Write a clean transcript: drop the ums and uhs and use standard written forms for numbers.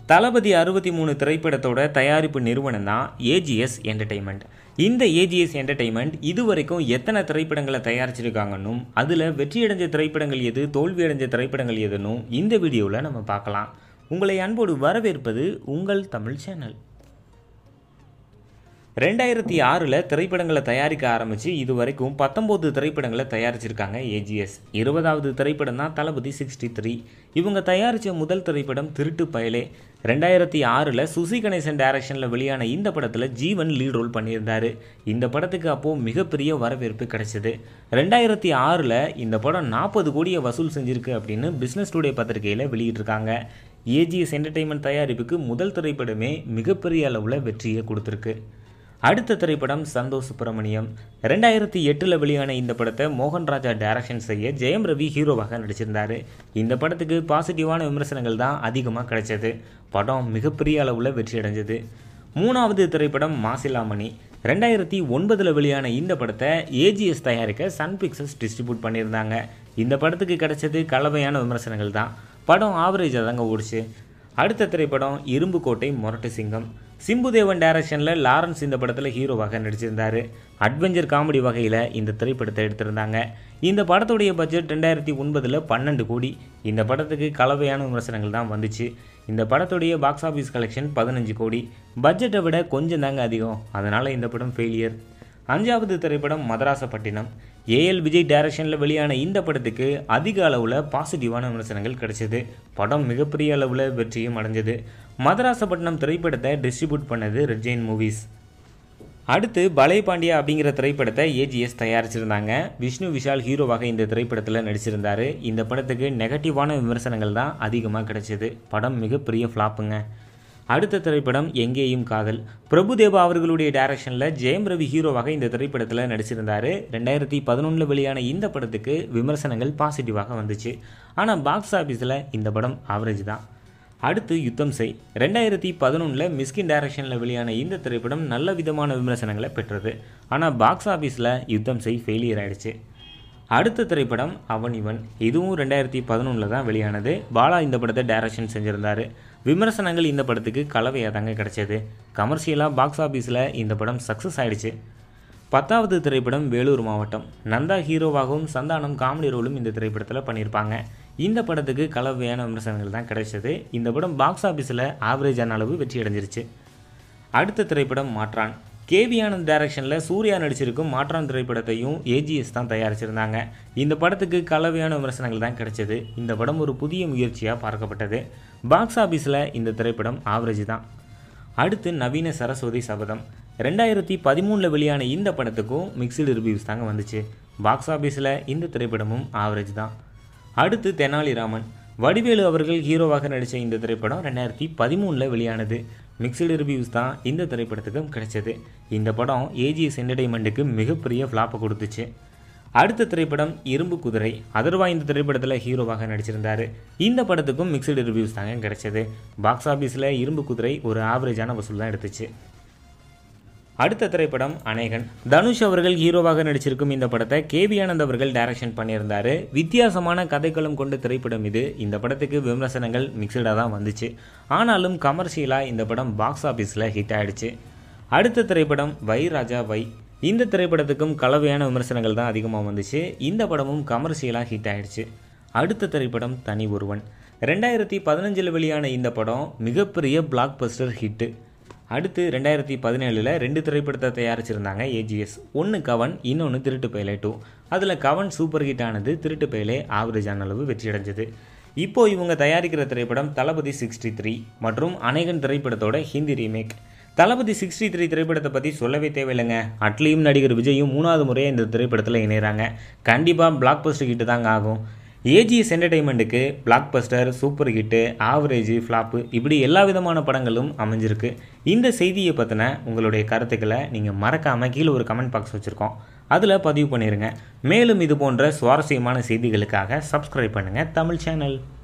தளபதி 63 திரைப்படத்தோட தயாரிப்பு நிறுவனம் தான் ஏஜிஎஸ் என்டர்டெயின்மெண்ட். இந்த ஏஜிஎஸ் என்டர்டெயின்மெண்ட் இதுவரைக்கும் எத்தனை திரைப்படங்களை தயாரிச்சிருக்காங்கன்னும் அதில் வெற்றியடைஞ்ச திரைப்படங்கள் எது, தோல்வியடைஞ்ச திரைப்படங்கள் எதுன்னும் இந்த வீடியோவில் நம்ம பார்க்கலாம். உங்களை அன்போடு வரவேற்பது உங்கள் தமிழ் சேனல். 2006 திரைப்படங்களை தயாரிக்க ஆரம்பித்து இதுவரைக்கும் 19 திரைப்படங்களை தயாரிச்சிருக்காங்க ஏஜிஎஸ். 20வது திரைப்படம் தான் தளபதி 63. இவங்க தயாரித்த முதல் திரைப்படம் திருட்டு பயலே. 2006 சுசி கணேசன் டைரக்ஷனில் வெளியான இந்த படத்தில் ஜீவன் லீட் ரோல் பண்ணியிருந்தார். இந்த படத்துக்கு அப்போது மிகப்பெரிய வரவேற்பு கிடைச்சது. 2006 இந்த படம் 40 கோடியை வசூல் செஞ்சிருக்கு அப்படின்னு பிஸ்னஸ் டுடே பத்திரிகையில் வெளியிட்டிருக்காங்க. ஏஜிஎஸ் என்டர்டெயின்மெண்ட் தயாரிப்புக்கு முதல் திரைப்படமே மிகப்பெரிய அளவில் வெற்றியை கொடுத்துருக்கு. அடுத்த திரைப்படம் சந்தோஷ் சுப்பிரமணியம். 2008 வெளியான இந்த படத்தை மோகன்ராஜா டைரக்ஷன் செய்ய ஜெயம் ரவி ஹீரோவாக நடிச்சிருந்தார். இந்த படத்துக்கு பாசிட்டிவான விமர்சனங்கள் தான் அதிகமாக கிடைச்சது. படம் மிகப்பெரிய அளவில் வெற்றி அடைஞ்சது. மூணாவது திரைப்படம் மாசிலாமணி. 2009 வெளியான இந்த படத்தை ஏஜிஎஸ் தயாரிக்க சன் பிக்சர்ஸ் டிஸ்ட்ரிபியூட் பண்ணியிருந்தாங்க. இந்த படத்துக்கு கிடைச்சது கலவையான விமர்சனங்கள் தான். படம் ஆவரேஜாக தாங்க ஓடிச்சு. அடுத்த திரைப்படம் இரும்பு கோட்டை முரட்டு சிங்கம். சிம்புதேவன் டைரக்ஷனில் லாரன்ஸ் இந்த படத்தில் ஹீரோவாக நடிச்சிருந்தார். அட்வென்ச்சர் காமெடி வகையில் இந்த திரைப்படத்தை எடுத்திருந்தாங்க. இந்த படத்துடைய பட்ஜெட் 2009 12 கோடி. இந்த படத்துக்கு கலவையான விமர்சனங்கள் தான் வந்துச்சு. இந்த படத்துடைய பாக்ஸ் ஆஃபீஸ் கலெக்ஷன் 15 கோடி. பட்ஜெட்டை விட கொஞ்சம் தாங்க அதிகம். அதனால் இந்த படம் ஃபெயிலியர். 5வது திரைப்படம் மதராசப்பட்டினம். ஏஎல் விஜய் டைரக்ஷனில் வெளியான இந்த படத்துக்கு அதிக அளவில் பாசிட்டிவான விமர்சனங்கள் கிடைச்சது. படம் மிகப்பெரிய அளவில் வெற்றியும் அடைஞ்சது. மதராசப்பட்டினம் திரைப்படத்தை டிஸ்ட்ரிபியூட் பண்ணது ரெட் ஜெயின் மூவிஸ். அடுத்து பலே பாண்டியா அப்படிங்கிற திரைப்படத்தை ஏஜிஎஸ் தயாரிச்சிருந்தாங்க. விஷ்ணு விஷால் ஹீரோவாக இந்த திரைப்படத்தில் நடிச்சிருந்தார். இந்த படத்துக்கு நெகட்டிவான விமர்சனங்கள் தான் அதிகமாக கிடைச்சது. படம் மிகப்பெரிய ஃப்ளாப்புங்க. அடுத்த திரைப்படம் எங்கேயும் காதல். பிரபுதேவா அவர்களுடைய டைரக்ஷனில் ஜெயம் ரவி ஹீரோவாக இந்த திரைப்படத்தில் நடிச்சிருந்தார். 2011 வெளியான இந்த படத்துக்கு விமர்சனங்கள் பாசிட்டிவாக வந்துச்சு. ஆனால் பாக்ஸ் ஆஃபீஸில் இந்த படம் ஆவரேஜ் தான். அடுத்து யுத்தம் செய். 2011 மிஸ்கின் டைரக்ஷனில் வெளியான இந்த திரைப்படம் நல்ல விதமான விமர்சனங்களை பெற்றது. ஆனால் பாக்ஸ் ஆஃபீஸில் யுத்தம் செய் ஃபெயிலியர் ஆகிடுச்சு. அடுத்த திரைப்படம் அவன் இவன். இதுவும் 2011 தான் வெளியானது. பாலா இந்த படத்தை டைரக்ஷன் செஞ்சுருந்தார். விமர்சனங்கள் இந்த படத்துக்கு கலவையாக தாங்க கிடைச்சது. கமர்ஷியலாக பாக்ஸ் ஆஃபீஸில் இந்த படம் சக்ஸஸ் ஆகிடுச்சு. 10வது திரைப்படம் வேலூர் மாவட்டம். நந்தா ஹீரோவாகவும் சந்தானம் காமெடி ரோலும் இந்த திரைப்படத்தில் பண்ணியிருப்பாங்க. இந்த படத்துக்கு கலவையான விமர்சனங்கள் தான் கிடைச்சது. இந்த படம் பாக்ஸ் ஆஃபீஸில் ஆவரேஜான அளவு வெற்றி அடைஞ்சிருச்சு. அடுத்த திரைப்படம் மாற்றான். கேவி ஆனந்த் டைரக்ஷனில் சூர்யா நடிச்சிருக்கும் மாற்றான் திரைப்படத்தையும் ஏஜிஎஸ் தான் தயாரிச்சிருந்தாங்க. இந்த படத்துக்கு கலவையான விமர்சனங்கள் தான் கிடைச்சது. இந்த படம் ஒரு புதிய முயற்சியாக பார்க்கப்பட்டது. பாக்ஸ் ஆஃபீஸில் இந்த திரைப்படம் ஆவரேஜ் தான். அடுத்து நவீன சரஸ்வதி சபதம். 2013 வெளியான இந்த படத்துக்கும் மிக்சடு ரிவ்யூஸ் தாங்க வந்துச்சு. பாக்ஸ் ஆஃபீஸில் இந்த திரைப்படமும் ஆவரேஜ் தான். அடுத்து தெனாலிராமன். வடிவேலு அவர்கள் ஹீரோவாக நடித்த இந்த திரைப்படம் 2013 வெளியானது. மிக்சடு ரிவ்யூஸ் தான் இந்த திரைப்படத்துக்கும் கிடைச்சது. இந்த படம் ஏஜிஎஸ் என்டர்டெயின்மெண்ட்டுக்கு மிகப்பெரிய ஃப்ளாப்பை கொடுத்துச்சு. அடுத்த திரைப்படம் இரும்பு குதிரை. அதர்வா இந்த திரைப்படத்தில் ஹீரோவாக நடிச்சிருந்தார். இந்த படத்துக்கும் மிக்சடு ரிவ்யூஸ் தாங்க கிடைச்சது. பாக்ஸ் ஆஃபீஸில் இரும்பு குதிரை ஒரு ஆவரேஜான வசூல் தான் எடுத்துச்சு. அடுத்த திரைப்படம் அநேகன். தனுஷ் அவர்கள் ஹீரோவாக நடிச்சிருக்கும் இந்த படத்தை கேவி ஆனந்த் அவர்கள் டைரக்ஷன் பண்ணியிருந்தார். வித்தியாசமான கதைக்களம் கொண்ட திரைப்படம் இது. இந்த படத்துக்கு விமர்சனங்கள் மிக்சடாக தான் வந்துச்சு. ஆனாலும் கமர்ஷியலாக இந்த படம் பாக்ஸ் ஆஃபீஸில் ஹிட் ஆகிடுச்சு. அடுத்த திரைப்படம் வை ராஜா வை. இந்த திரைப்படத்துக்கும் கலவையான விமர்சனங்கள் தான் அதிகமாக வந்துச்சு. இந்த படமும் கமர்ஷியலாக ஹிட் ஆகிடுச்சு. அடுத்த திரைப்படம் தனி ஒருவன். 2015 வெளியான இந்த படம் மிகப்பெரிய பிளாக் பஸ்டர் ஹிட்டு. அடுத்து 2017 2 திரைப்படத்தை தயாரிச்சிருந்தாங்க ஏஜிஎஸ். ஒன்று கவன், இன்னொன்று திருட்டு பயலே 2. அதில் கவன் சூப்பர் ஹிட் ஆனது. திருட்டு பயலே ஆவரேஜான அளவு வெற்றி அடைஞ்சது. இப்போது இவங்க தயாரிக்கிற திரைப்படம் தளபதி 63 மற்றும் அநேகன் திரைப்படத்தோட ஹிந்தி ரீமேக். தளபதி 63 திரைப்படத்தை பற்றி சொல்லவே தேவையில்லைங்க. அட்லியும் நடிகர் விஜயும் 3வது முறையாக இந்த திரைப்படத்தில் இணைகிறாங்க. கண்டிப்பாக பிளாக் பஸ்டர் ஹிட்டு தாங்க ஆகும். ஏஜிஎஸ் என்டர்டெயின்மெண்ட்டுக்கு blockbuster, super hit, average, flop இப்படி எல்லா விதமான படங்களும் அமைஞ்சிருக்கு. இந்த செய்தியை பற்றின உங்களுடைய கருத்துக்களை நீங்கள் மறக்காமல் கீழே ஒரு கமெண்ட் பாக்ஸ் வச்சுருக்கோம். அதில் பதிவு பண்ணிடுங்க. மேலும் இது போன்ற சுவாரஸ்யமான செய்திகளுக்காக சப்ஸ்கிரைப் பண்ணுங்கள் தமிழ் சேனல்.